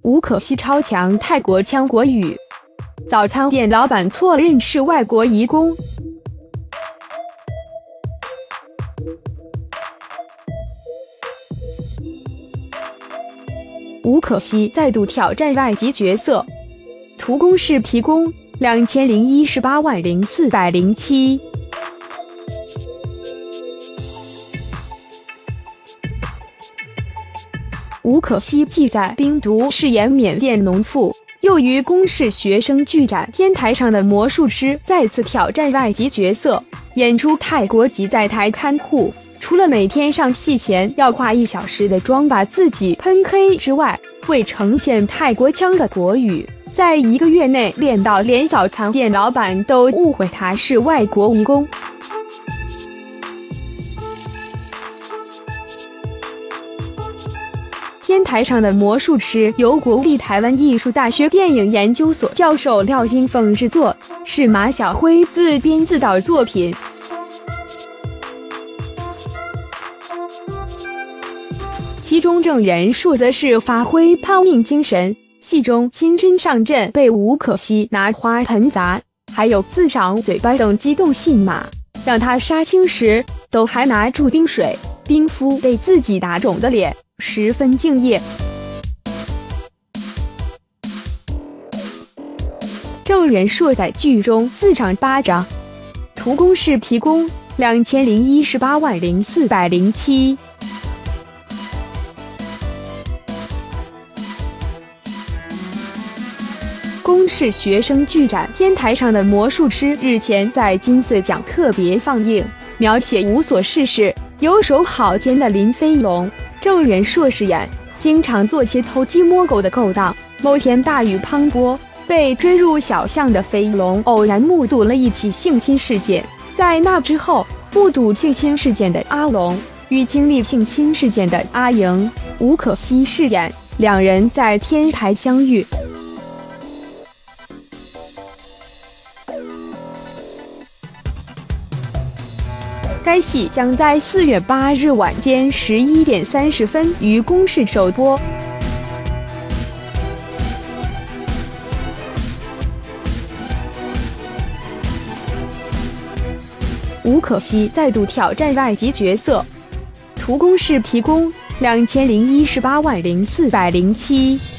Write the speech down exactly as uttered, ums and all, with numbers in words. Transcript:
吴可熙超强泰国腔国语，早餐店老板错认是外国移工。吴可熙再度挑战外籍角色，图工是皮工，两千零一十八万零四百零七。吴可熙既在冰毒饰演缅甸农妇，又于公视学生剧展天台上的魔术师再次挑战外籍角色，演出泰国籍在台看护。除了每天上戏前要化一小时的妆把自己喷黑之外，为呈现泰国腔的国语，在一个月内练到连早餐店老板都误会他是外国移工。天台上的魔术师由国立台湾艺术大学电影研究所教授廖金凤制作，是马晓辉自编自导作品。其中证人数则是发挥抛命精神，戏中亲身上阵被吴可熙拿花盆砸，还有自赏嘴巴等激动戏码，让他杀青时都还拿住冰水冰敷被自己打肿的脸，十分敬业。证人说在剧中自赏巴掌，图工是皮工，两千零一十八万零四百零七。公视学生剧展天台上的魔术师日前在金穗奖特别放映，描写无所事事、游手好闲的林飞龙。证人说饰演经常做些偷鸡摸狗的勾当。某天大雨磅礴，被追入小巷的飞龙偶然目睹了一起性侵事件。在那之后，目睹性侵事件的阿龙与经历性侵事件的阿莹、吴可熙饰演，两人在天台相遇。该戏将在四月八日晚间十一点三十分于公视首播。吴可熙再度挑战外籍角色，图工是皮工，两千零一十八万零四百零七。